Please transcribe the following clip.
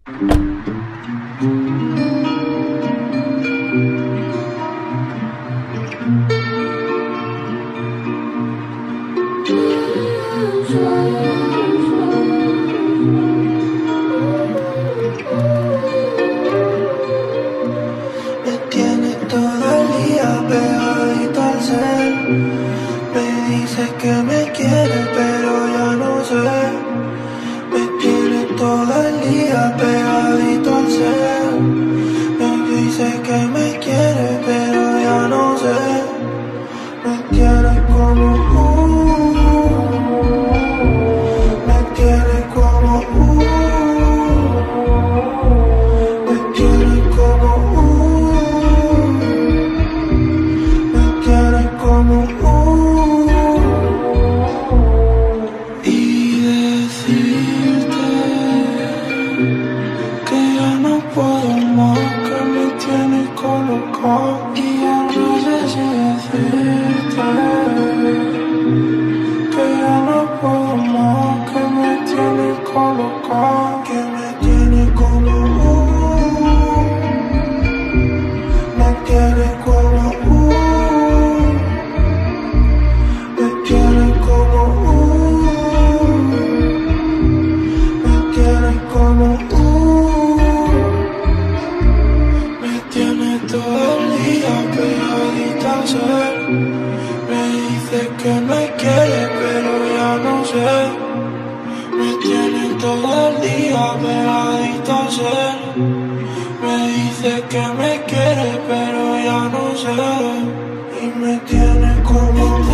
Me tiene todo el día pegadito al cel. Me dice que me quiere, pero ya no sé. Me tiene todo el día pegadito al cel. Me dice que me quiere, pero ya no sé. Me tiene como me tiene como me tiene como me tiene como y decirte que ya no puedo más, que me tiene colocado. Y ya no sé si decirte que ya no puedo más, que me tiene colocado, que me tiene como me tiene como me tiene como me tiene como me tiene todo el día pegadita al cel. Me dice que me quiere, pero ya no sé. Me tiene todo el día pegadita al cel. Me dice que me quiere, pero ya no sé. Y me tiene como